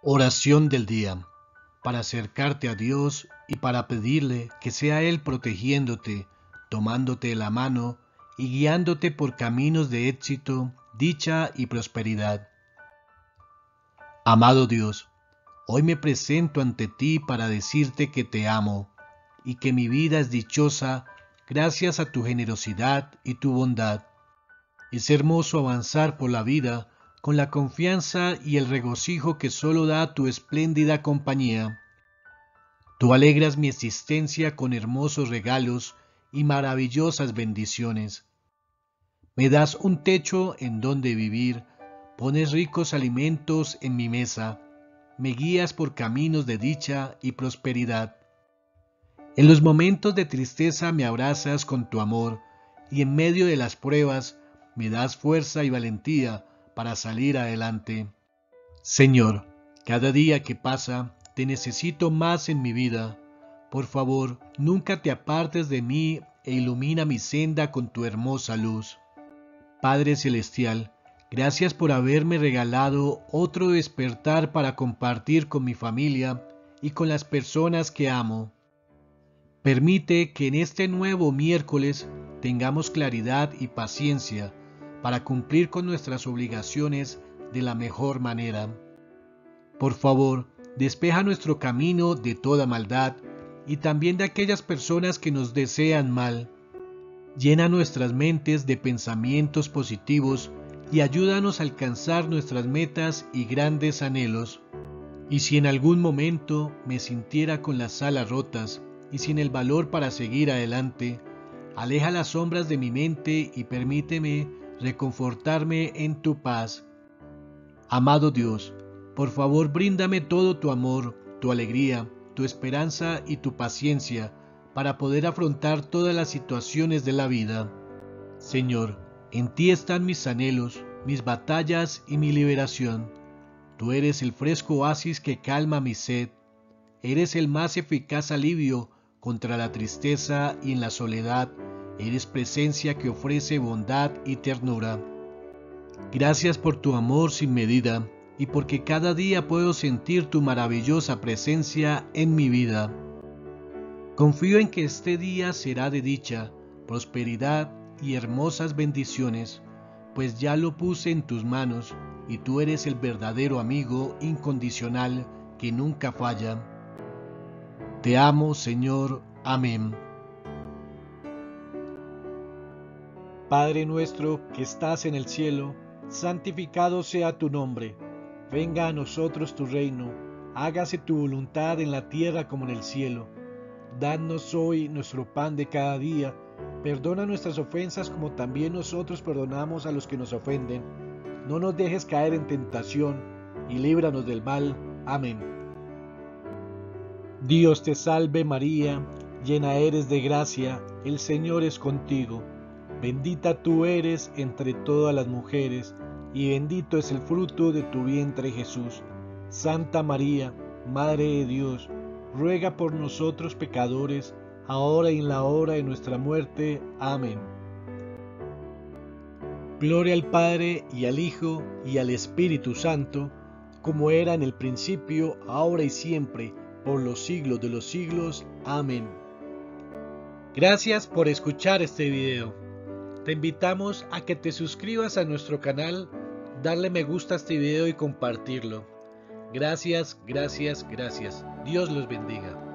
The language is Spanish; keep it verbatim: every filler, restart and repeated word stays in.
Oración del día, para acercarte a Dios y para pedirle que sea Él protegiéndote, tomándote de la mano y guiándote por caminos de éxito, dicha y prosperidad. Amado Dios, hoy me presento ante ti para decirte que te amo y que mi vida es dichosa gracias a tu generosidad y tu bondad. Es hermoso avanzar por la vida con la confianza y el regocijo que solo da tu espléndida compañía. Tú alegras mi existencia con hermosos regalos y maravillosas bendiciones. Me das un techo en donde vivir, pones ricos alimentos en mi mesa, me guías por caminos de dicha y prosperidad. En los momentos de tristeza me abrazas con tu amor y en medio de las pruebas me das fuerza y valentía para salir adelante. Señor, cada día que pasa te necesito más en mi vida. Por favor, nunca te apartes de mí e ilumina mi senda con tu hermosa luz. Padre Celestial, gracias por haberme regalado otro despertar para compartir con mi familia y con las personas que amo. Permite que en este nuevo miércoles tengamos claridad y paciencia para cumplir con nuestras obligaciones de la mejor manera. Por favor, despeja nuestro camino de toda maldad y también de aquellas personas que nos desean mal. Llena nuestras mentes de pensamientos positivos y ayúdanos a alcanzar nuestras metas y grandes anhelos. Y si en algún momento me sintiera con las alas rotas y sin el valor para seguir adelante, aleja las sombras de mi mente y permíteme reconfortarme en tu paz. Amado Dios, por favor bríndame todo tu amor, tu alegría, tu esperanza y tu paciencia para poder afrontar todas las situaciones de la vida. Señor, en ti están mis anhelos, mis batallas y mi liberación. Tú eres el fresco oasis que calma mi sed. Eres el más eficaz alivio contra la tristeza y en la soledad. Eres presencia que ofrece bondad y ternura. Gracias por tu amor sin medida y porque cada día puedo sentir tu maravillosa presencia en mi vida. Confío en que este día será de dicha, prosperidad y hermosas bendiciones, pues ya lo puse en tus manos y tú eres el verdadero amigo incondicional que nunca falla. Te amo, Señor. Amén. Padre nuestro que estás en el cielo, santificado sea tu nombre. Venga a nosotros tu reino, hágase tu voluntad en la tierra como en el cielo. Danos hoy nuestro pan de cada día, perdona nuestras ofensas como también nosotros perdonamos a los que nos ofenden. No nos dejes caer en tentación, y líbranos del mal. Amén. Dios te salve María, llena eres de gracia, el Señor es contigo. Bendita tú eres entre todas las mujeres, y bendito es el fruto de tu vientre Jesús. Santa María, Madre de Dios, ruega por nosotros pecadores, ahora y en la hora de nuestra muerte. Amén. Gloria al Padre, y al Hijo, y al Espíritu Santo, como era en el principio, ahora y siempre, por los siglos de los siglos. Amén. Gracias por escuchar este video. Te invitamos a que te suscribas a nuestro canal, darle me gusta a este video y compartirlo. Gracias, gracias, gracias. Dios los bendiga.